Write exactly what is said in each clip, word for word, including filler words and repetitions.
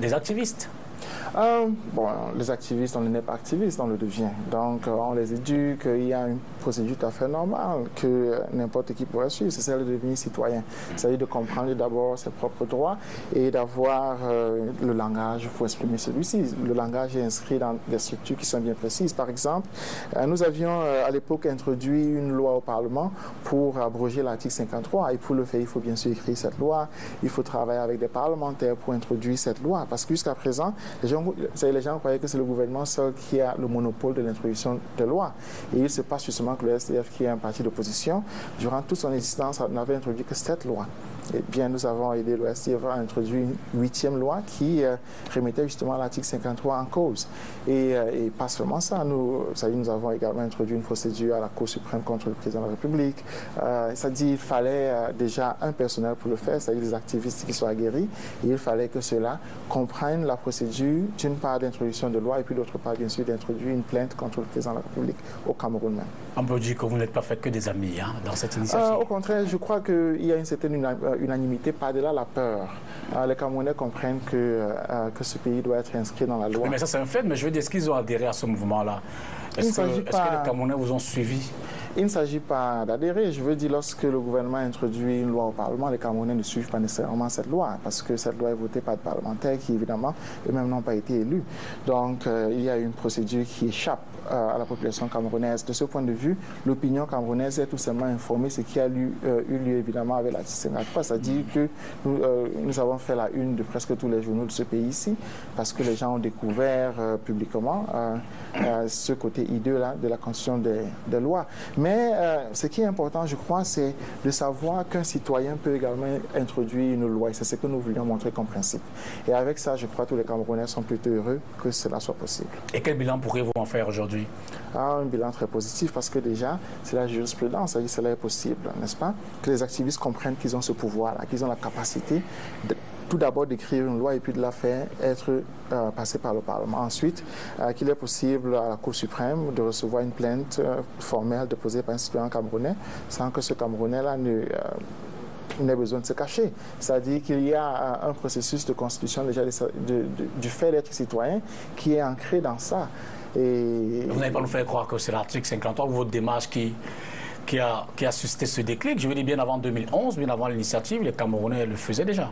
des activistes. Euh, bon, les activistes, on n'est pas activistes, on le devient. Donc, euh, on les éduque, il y a une procédure tout à fait normale que euh, n'importe qui pourrait suivre, c'est celle de devenir citoyen. C'est-à-dire de comprendre d'abord ses propres droits et d'avoir euh, le langage pour exprimer celui-ci. Le langage est inscrit dans des structures qui sont bien précises. Par exemple, euh, nous avions euh, à l'époque introduit une loi au Parlement pour abroger l'article cinquante-trois. Et pour le faire, il faut bien sûr écrire cette loi. Il faut travailler avec des parlementaires pour introduire cette loi. Parce que jusqu'à présent, les gens, les gens croyaient que c'est le gouvernement seul qui a le monopole de l'introduction de lois. Et il se passe justement que le S D F, qui est un parti d'opposition, durant toute son existence, n'avait introduit que sept lois. Eh bien, nous avons aidé le S D F à introduire une huitième loi qui euh, remettait justement l'article cinquante-trois en cause. Et, euh, et pas seulement ça, nous, ça dit, nous avons également introduit une procédure à la Cour suprême contre le président de la République. Euh, ça dit qu'il fallait euh, déjà un personnel pour le faire, c'est-à-dire des activistes qui soient aguerris. Et il fallait que ceux-là comprennent la procédure, d'une part d'introduction de loi et puis d'autre part, bien sûr, d'introduire une plainte contre le président de la République au Cameroun même. On peut dire que vous n'êtes pas fait que des amis hein, dans cette initiative. Euh, au contraire, je crois qu'il y a une certaine unanimité par-delà la peur. Euh, les Camerounais comprennent que, euh, que ce pays doit être inscrit dans la loi. Oui, mais ça c'est un fait, mais je veux dire, est-ce qu'ils ont adhéré à ce mouvement-là? Est-ce que, est pas... que les Camerounais vous ont suivi? Il ne s'agit pas d'adhérer. Je veux dire, lorsque le gouvernement introduit une loi au Parlement, les Camerounais ne suivent pas nécessairement cette loi, parce que cette loi est votée par des parlementaires qui, évidemment, eux-mêmes n'ont pas été élus. Donc, euh, il y a une procédure qui échappe euh, à la population camerounaise. De ce point de vue, l'opinion camerounaise est tout simplement informée, ce qui a eu, euh, eu lieu, évidemment, avec l'article cinquante-trois. C'est-à-dire que nous, euh, nous avons fait la une de presque tous les journaux de ce pays ici, parce que les gens ont découvert euh, publiquement euh, euh, ce côté hideux-là de la constitution des, des lois. Mais euh, ce qui est important, je crois, c'est de savoir qu'un citoyen peut également introduire une loi. Et c'est ce que nous voulions montrer comme principe. Et avec ça, je crois que tous les Camerounais sont plutôt heureux que cela soit possible. Et quel bilan pourrez-vous en faire aujourd'hui? Ah, un bilan très positif, parce que déjà, c'est la jurisprudence, c'est-à-dire que cela est possible, n'est-ce pas? Que les activistes comprennent qu'ils ont ce pouvoir-là, qu'ils ont la capacité de tout d'abord d'écrire une loi et puis de la faire être euh, passée par le Parlement. Ensuite, euh, qu'il est possible à la Cour suprême de recevoir une plainte euh, formelle déposée par un citoyen camerounais sans que ce Camerounais-là ne... Euh, n'ait besoin de se cacher. C'est-à-dire qu'il y a un processus de constitution déjà de, de, de, du fait d'être citoyen qui est ancré dans ça. Et... Vous n'allez pas nous faire croire que c'est l'article cinquante-trois ou votre démarche qui... Qui a, qui a suscité ce déclic. Je veux dire, bien avant deux mille onze, bien avant l'initiative, les Camerounais le faisaient déjà.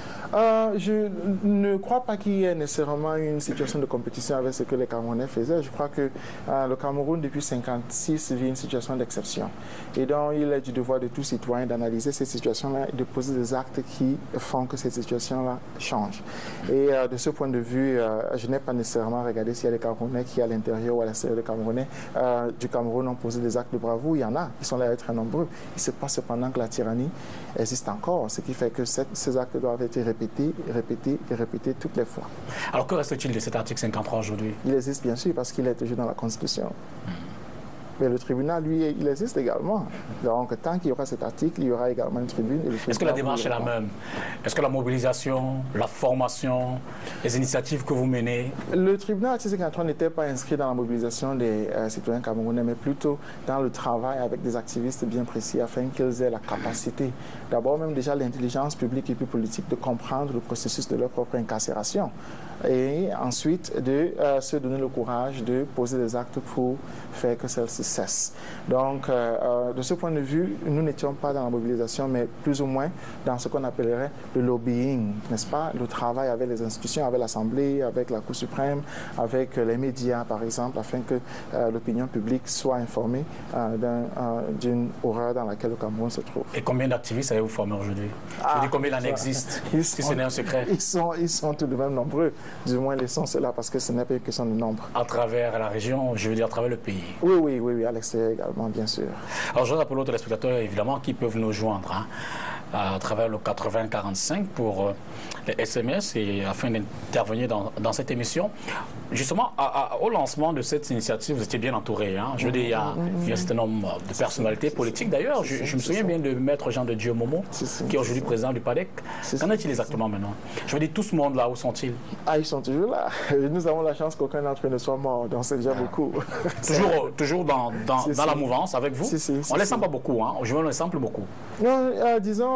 Euh, je ne crois pas qu'il y ait nécessairement une situation de compétition avec ce que les Camerounais faisaient. Je crois que euh, le Cameroun, depuis mille neuf cent cinquante-six, vit une situation d'exception. Et donc, il est du devoir de tout citoyen d'analyser ces situations-là et de poser des actes qui font que ces situations-là changent. Et euh, de ce point de vue, euh, je n'ai pas nécessairement regardé s'il y a des Camerounais qui, à l'intérieur ou à l'extérieur des Camerounais, euh, du Cameroun, ont posé des actes de bravoure. Il y en a, ils sont là très nombreux. Il se passe cependant que la tyrannie existe encore, ce qui fait que cette, ces actes doivent être répétés. Répéter, répéter et répéter toutes les fois. Alors que reste-t-il de cet article cinquante-trois aujourd'hui? Il existe bien sûr parce qu'il est toujours dans la Constitution. Mmh. Mais le tribunal, lui, il existe également. Donc, tant qu'il y aura cet article, il y aura également une tribune. Est-ce que la démarche est la même? Est-ce que la mobilisation, la formation, les initiatives que vous menez? Le tribunal article cinquante-trois n'était pas inscrit dans la mobilisation des euh, citoyens camerounais, mais plutôt dans le travail avec des activistes bien précis afin qu'ils aient la capacité, d'abord même déjà l'intelligence publique et puis politique, de comprendre le processus de leur propre incarcération. Et ensuite, de euh, se donner le courage de poser des actes pour faire que celle-ci cesse. Donc, euh, euh, de ce point de vue, nous n'étions pas dans la mobilisation, mais plus ou moins dans ce qu'on appellerait le lobbying, n'est-ce pas? Le travail avec les institutions, avec l'Assemblée, avec la Cour suprême, avec les médias, par exemple, afin que euh, l'opinion publique soit informée euh, d'une euh, horreur dans laquelle le Cameroun se trouve. Et combien d'activistes avez-vous formés aujourd'hui? Ah, je dis combien il en existe, si ce n'est un secret? Ils sont, ils sont tout de même nombreux. Du moins, laissons cela parce que ce n'est pas une question de nombre. À travers la région, je veux dire à travers le pays? Oui, oui, oui, oui, à l'extérieur également, bien sûr. Alors, je rappelle aux téléspectateurs, évidemment, qui peuvent nous joindre hein, à travers le quatre-vingts quarante-cinq pour euh, les S M S et afin d'intervenir dans, dans cette émission. Justement, à, à, au lancement de cette initiative, vous étiez bien entouré. Hein. Je veux dire, il y a, il y a un certain nombre de personnalités politiques. D'ailleurs, je, je me souviens bien de Maître Jean de Dieu Momo, qui est aujourd'hui président du P A D E C. Qu'en est-il exactement maintenant? Je veux dire, tout ce monde-là, où sont-ils? Ah, ils sont toujours là. Nous avons la chance qu'aucun d'entre eux ne soit mort, donc c'est déjà ah. beaucoup. Toujours, toujours dans, dans, dans la mouvance avec vous? Si, si, si, on ne les si. sent pas beaucoup, hein. Je veux on les sent plus beaucoup. Non, euh, disons,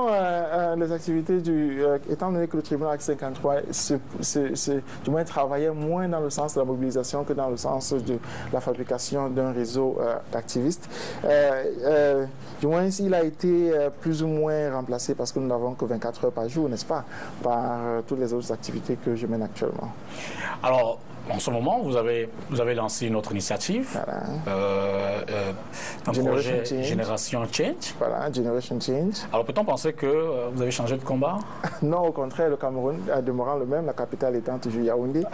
évidemment, euh, euh, les activités du... Euh, étant donné que le tribunal cinquante-trois, se, se, se, du moins, travaillait moins dans le sens de la mobilisation que dans le sens de la fabrication d'un réseau euh, d'activistes, euh, euh, du moins, il a été euh, plus ou moins remplacé parce que nous n'avons que vingt-quatre heures par jour, n'est-ce pas, par euh, toutes les autres activités que je mène actuellement. Alors, en ce moment, vous avez, vous avez lancé une autre initiative, voilà. euh, euh, un Generation projet Change. Génération Change. Voilà, Generation Change. Alors, peut-on penser que euh, vous avez changé de combat? Non, au contraire, le Cameroun demeurant le même, la capitale étant toujours Yaoundé,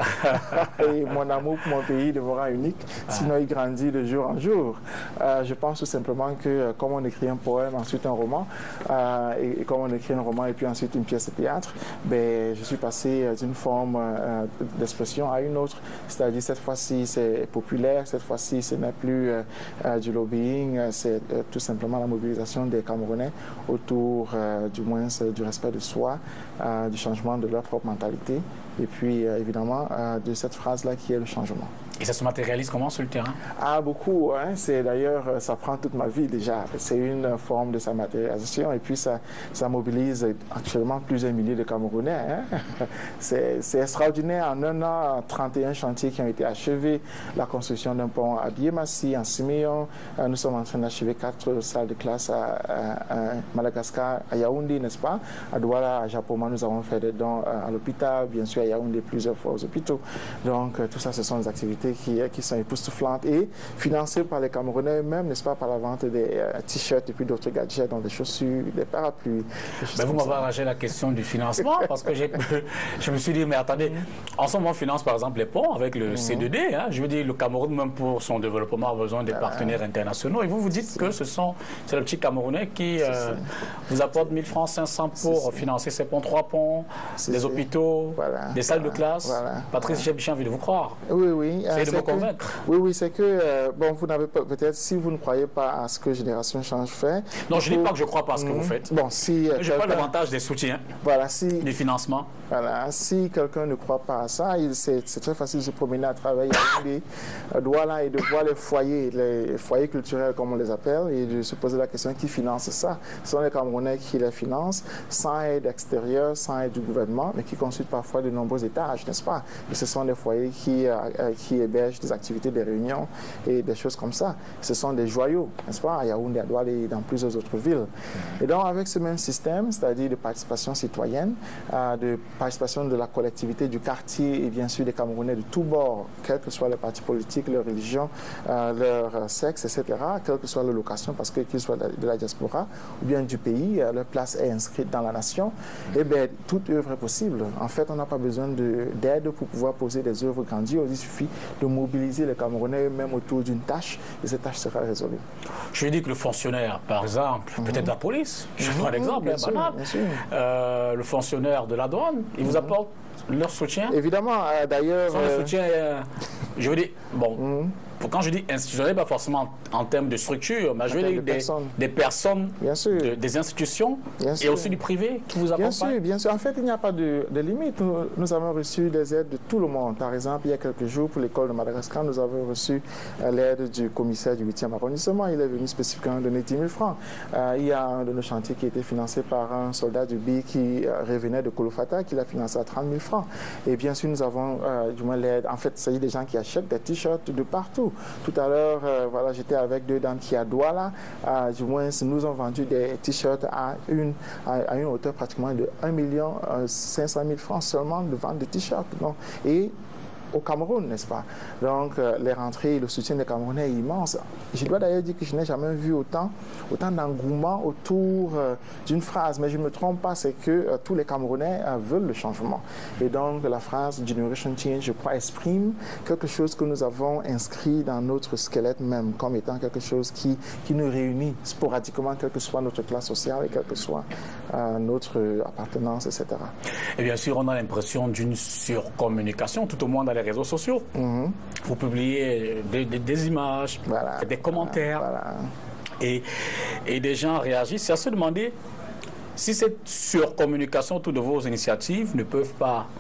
et mon amour pour mon pays demeurant unique, sinon il grandit de jour en jour. Euh, je pense tout simplement que, comme on écrit un poème, ensuite un roman, euh, et, et comme on écrit un roman et puis ensuite une pièce de théâtre, ben, je suis passé d'une forme euh, d'expression à une autre. C'est-à-dire, cette fois-ci, c'est populaire, cette fois-ci, ce n'est plus euh, euh, du lobbying, c'est euh, tout simplement la mobilisation des Camerounais autour, euh, du moins, du respect de soi, euh, du changement de leur propre mentalité, et puis, euh, évidemment, euh, de cette phrase-là qui est le changement. Et ça se matérialise comment sur le terrain? Ah, beaucoup. Hein. C'est d'ailleurs, ça prend toute ma vie déjà. C'est une forme de sa matérialisation et puis ça, ça mobilise actuellement plusieurs milliers de Camerounais. Hein. C'est extraordinaire. En un an, trente et un chantiers qui ont été achevés. La construction d'un pont à Biémassi, en Siméon. Nous sommes en train d'achever quatre salles de classe à, à, à Madagascar, à Yaoundé, n'est-ce pas? À Douala, à Japoma, nous avons fait des dons à l'hôpital. Bien sûr, à Yaoundé, plusieurs fois aux hôpitaux. Donc, tout ça, ce sont des activités Qui, qui sont époustouflantes et financées par les Camerounais eux-mêmes, n'est-ce pas, par la vente des euh, t-shirts et puis d'autres gadgets, donc des chaussures, des parapluies. Des ben vous m'avez arrangé la question du financement parce que je me suis dit, mais attendez, en ce moment, on finance par exemple les ponts avec le C deux D. Hein, je veux dire, le Cameroun, même pour son développement, a besoin des partenaires internationaux. Et vous vous dites que ce sont c'est le petit Camerounais qui euh, vous apporte mille francs cinq cents pour financer ces ponts, trois ponts, des hôpitaux, voilà, des salles voilà, de classe. Voilà, Patrice voilà. J'ai envie de vous croire. Oui, oui. C'est de me convaincre. Oui, oui, c'est que, euh, bon, vous n'avez pas, peut-être, si vous ne croyez pas à ce que Génération Change fait... Non, je ne faut... dis pas que je ne crois pas à ce que mmh. vous faites. Bon, si... Euh, je n'ai pas l'avantage des soutiens, voilà, si, des financements. Voilà, si quelqu'un ne croit pas à ça, c'est très facile de se promener à travers Yaoundé, Douala et de voir les foyers, les foyers culturels, comme on les appelle, et de se poser la question qui finance ça. Ce sont les Camerounais qui les financent, sans aide extérieure, sans aide du gouvernement, mais qui consultent parfois de nombreux étages, n'est-ce pas? Et ce sont des foyers qui, euh, qui hébergent des activités, des réunions et des choses comme ça. Ce sont des joyaux, n'est-ce pas, à Yaoundé, à Douala et dans plusieurs autres villes. Et donc, avec ce même système, c'est-à-dire de participation citoyenne, euh, de participation de la collectivité, du quartier et bien sûr des Camerounais de tous bords, quels que soient les partis politiques, leur religion, euh, leur sexe, et cetera, quelle que soit leur location, parce que qu'ils soient de la diaspora ou bien du pays, euh, leur place est inscrite dans la nation, et bien toute œuvre est possible. En fait, on n'a pas besoin d'aide pour pouvoir poser des œuvres grandioses. Il suffit de mobiliser les Camerounais eux-mêmes autour d'une tâche et cette tâche sera résolue. Je dis que le fonctionnaire, par exemple, mmh. peut-être la police, je prends mmh, l'exemple, bien hein, sûr, banal, bien sûr. Euh, le fonctionnaire de la douane, il mmh. vous apporte leur soutien. Évidemment, euh, d'ailleurs... Sans le soutien, euh, je veux dire, bon... Mmh. Quand je dis institutionnel, pas forcément en, en termes de structure, mais en je veux dire de des personnes, des, personnes bien sûr. De, des institutions bien et sûr. Aussi du privé qui vous accompagnent. Bien sûr, bien sûr. En fait, il n'y a pas de, de limite. Nous, nous avons reçu des aides de tout le monde. Par exemple, il y a quelques jours, pour l'école de Madagascar, nous avons reçu euh, l'aide du commissaire du huitième arrondissement. Il est venu spécifiquement donner dix mille francs. Euh, il y a un de nos chantiers qui a été financé par un soldat du B I qui euh, revenait de Kolofata, qui l'a financé à trente mille francs. Et bien sûr, nous avons euh, du moins l'aide. En fait, il s'agit des gens qui achètent des t-shirts de partout. Tout à l'heure, euh, voilà, j'étais avec deux dames qui à Douala. Euh, du moins, nous ont vendu des t-shirts à une, à, à une hauteur pratiquement de un million cinq cent mille francs seulement de vente de t-shirts. Et au Cameroun, n'est-ce pas? Donc, euh, les rentrées, le soutien des Camerounais est immense. Je dois d'ailleurs dire que je n'ai jamais vu autant, autant d'engouement autour euh, d'une phrase, mais je ne me trompe pas, c'est que euh, tous les Camerounais euh, veulent le changement. Et donc, la phrase Generation Change, je crois, exprime quelque chose que nous avons inscrit dans notre squelette même, comme étant quelque chose qui, qui nous réunit sporadiquement, quelle que soit notre classe sociale et quelle que soit euh, notre appartenance, et cetera. Et bien sûr, on a l'impression d'une surcommunication, tout au moins dans les réseaux sociaux. Mmh. Vous publiez des, des, des images, voilà, des commentaires, voilà. et, et des gens réagissent. C'est à se demander si cette surcommunication autour de vos initiatives ne peuvent pas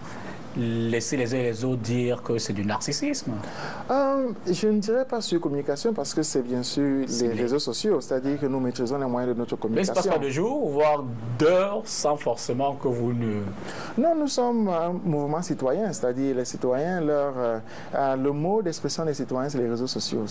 laisser les uns et les autres dire que c'est du narcissisme? euh, Je ne dirais pas sur communication parce que c'est bien sûr les les réseaux sociaux, c'est-à-dire que nous maîtrisons les moyens de notre communication. Mais il ne se passe pas de jours, voire d'heures, sans forcément que vous ne... Non, nous sommes un mouvement citoyen, c'est-à-dire les citoyens, leur, euh, le mot d'expression des citoyens, c'est les réseaux sociaux.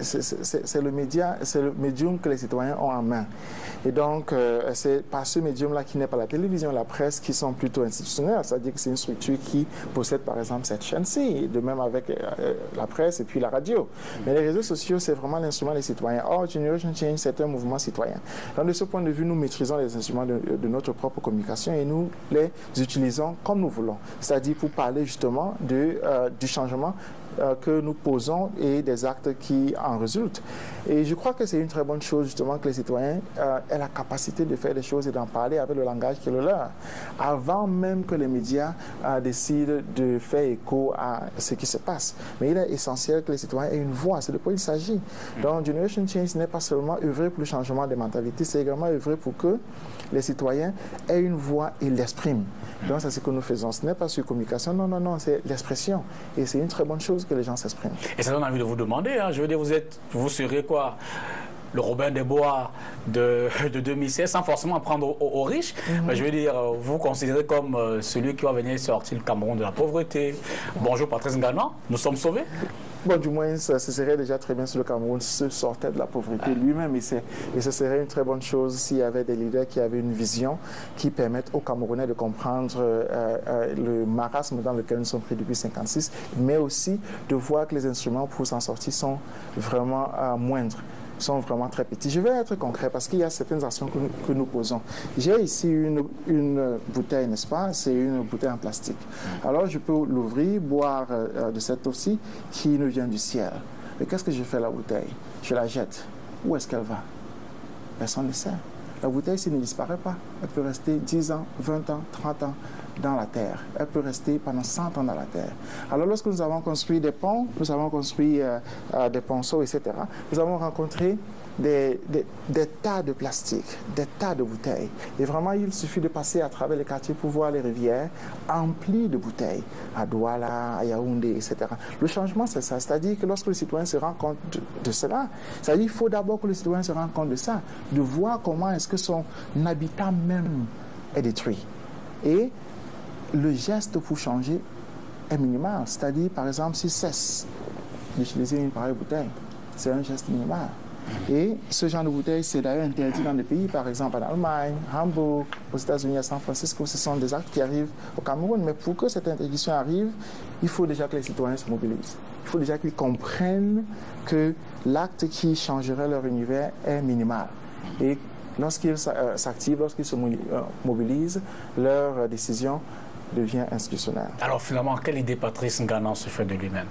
C'est le média, c'est le médium que les citoyens ont en main. Et donc, euh, c'est par ce médium-là qui n'est pas la télévision, la presse, qui sont plutôt institutionnels, c'est-à-dire que c'est une structure qui possède par exemple cette chaîne-ci, de même avec euh, la presse et puis la radio. Mais les réseaux sociaux, c'est vraiment l'instrument des citoyens. Or, Generation Change, c'est un mouvement citoyen. Donc, de ce point de vue, nous maîtrisons les instruments de, de notre propre communication et nous les utilisons comme nous voulons, c'est-à-dire pour parler justement de, euh, du changement euh, que nous posons et des actes qui en résultent. Et je crois que c'est une très bonne chose justement que les citoyens euh, aient la capacité de faire des choses et d'en parler avec le langage qui est le leur, avant même que les médias euh, décident de faire écho à ce qui se passe. Mais il est essentiel que les citoyens aient une voix, c'est de quoi il s'agit. Donc Generation Change n'est pas seulement œuvrer pour le changement des mentalités, c'est également œuvrer pour que les citoyens aient une voix et l'expriment. Donc c'est ce que nous faisons. Ce n'est pas sur communication, non, non, non, c'est l'expression. Et c'est une très bonne chose que les gens s'expriment. Et ça donne envie de vous demander, hein, je veux dire, vous êtes, vous serez quoi, le Robin des Bois de, de deux mille seize, sans forcément prendre aux, aux riches. Mm-hmm. Mais je veux dire, vous considérez comme euh, celui qui va venir sortir le Cameroun de la pauvreté. Bonjour Patrice Ngana, nous sommes sauvés. Bon, du moins, ce serait déjà très bien si le Cameroun se sortait de la pauvreté lui-même. Et, et ce serait une très bonne chose s'il y avait des leaders qui avaient une vision qui permettent aux Camerounais de comprendre euh, euh, le marasme dans lequel nous sommes pris depuis mille neuf cent cinquante-six, mais aussi de voir que les instruments pour s'en sortir sont vraiment euh, moindres, sont vraiment très petits. Je vais être concret parce qu'il y a certaines actions que nous, que nous posons. J'ai ici une, une bouteille, n'est-ce pas? C'est une bouteille en plastique. Alors, je peux l'ouvrir, boire euh, de cette eau-ci qui nous vient du ciel. Mais qu'est-ce que je fais à la bouteille? Je la jette. Où est-ce qu'elle va? Personne ne sait. La bouteille, s'il ne disparaît pas, elle peut rester dix ans, vingt ans, trente ans dans la terre. Elle peut rester pendant cent ans dans la terre. Alors, lorsque nous avons construit des ponts, nous avons construit euh, euh, des ponceaux, et cetera, nous avons rencontré des, des, des tas de plastique, des tas de bouteilles. Et vraiment, il suffit de passer à travers les quartiers pour voir les rivières emplies de bouteilles, à Douala, à Yaoundé, et cetera. Le changement, c'est ça. C'est-à-dire que lorsque le citoyen se rend compte de, de cela, c'est-à-dire qu'il faut d'abord que le citoyen se rende compte de ça, de voir comment est-ce que son habitat même est détruit. Et le geste pour changer est minimal. C'est-à-dire, par exemple, s'il cesse d'utiliser une pareille bouteille, c'est un geste minimal. Et ce genre de bouteille, c'est d'ailleurs interdit dans des pays, par exemple en Allemagne, Hambourg, aux États-Unis, à San Francisco. Ce sont des actes qui arrivent au Cameroun. Mais pour que cette interdiction arrive, il faut déjà que les citoyens se mobilisent. Il faut déjà qu'ils comprennent que l'acte qui changerait leur univers est minimal. Et lorsqu'ils s'activent, lorsqu'ils se mobilisent, leur décision devient institutionnelle. Alors finalement, quelle idée Patrice Ngana se fait de lui-même?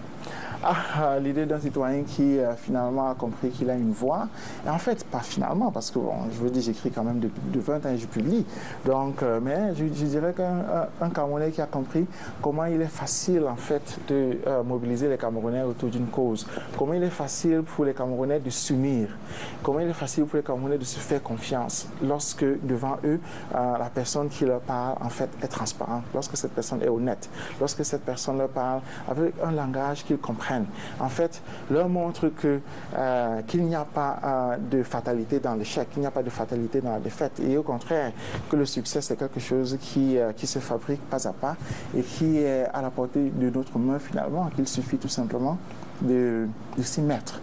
Ah, l'idée d'un citoyen qui euh, finalement a compris qu'il a une voix. Et en fait, pas finalement, parce que bon, je veux dire, j'écris quand même depuis de vingt ans et je publie. Donc, euh, mais je, je dirais qu'un un Camerounais qui a compris comment il est facile en fait de euh, mobiliser les Camerounais autour d'une cause, comment il est facile pour les Camerounais de s'unir, comment il est facile pour les Camerounais de se faire confiance lorsque devant eux, euh, la personne qui leur parle en fait est transparente, lorsque cette personne est honnête, lorsque cette personne leur parle avec un langage qu'ils comprennent. En fait, leur montre que euh, qu'il n'y a pas euh, de fatalité dans l'échec, qu'il n'y a pas de fatalité dans la défaite, et au contraire, que le succès c'est quelque chose qui, euh, qui se fabrique pas à pas et qui est à la portée de notre main finalement, qu'il suffit tout simplement de, de s'y mettre.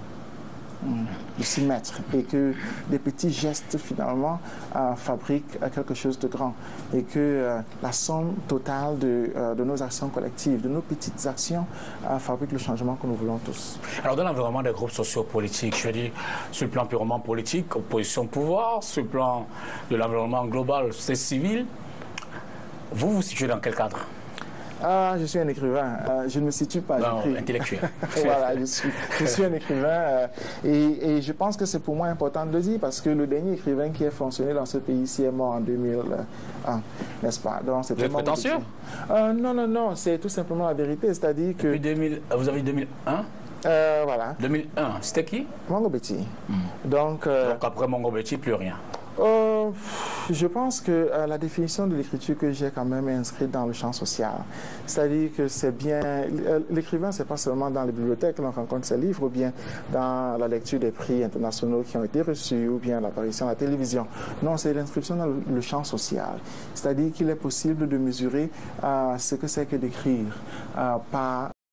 de s'y mettre et que des petits gestes finalement euh, fabriquent euh, quelque chose de grand et que euh, la somme totale de, euh, de nos actions collectives, de nos petites actions euh, fabrique le changement que nous voulons tous. Alors dans l'environnement des groupes sociopolitiques, je veux dire sur le plan purement politique, opposition pouvoir, sur le plan de l'environnement global, c'est civil, vous vous situez dans quel cadre? Ah, je suis un écrivain. Euh, je ne me situe pas. Non, intellectuel. Voilà, je suis, je suis un écrivain. Euh, et, et je pense que c'est pour moi important de le dire parce que le dernier écrivain qui a fonctionné dans ce pays-ci est mort en deux mille un, n'est-ce pas? Donc, vous êtes prétentieux? euh, Non, non, non. C'est tout simplement la vérité. C'est-à-dire que... Depuis deux mille, vous avez deux mille un? euh, Voilà. deux mille un, c'était qui? Mongo Betty. Hmm. Donc, euh, Donc après Mongo Betty, plus rien. Euh, Je pense que euh, la définition de l'écriture que j'ai quand même inscrite dans le champ social, c'est-à-dire que c'est bien, l'écrivain, c'est pas seulement dans les bibliothèques que l'on rencontre ses livres, ou bien dans la lecture des prix internationaux qui ont été reçus, ou bien l'apparition à la télévision. Non, c'est l'inscription dans le champ social, c'est-à-dire qu'il est possible de mesurer euh, ce que c'est que d'écrire euh, par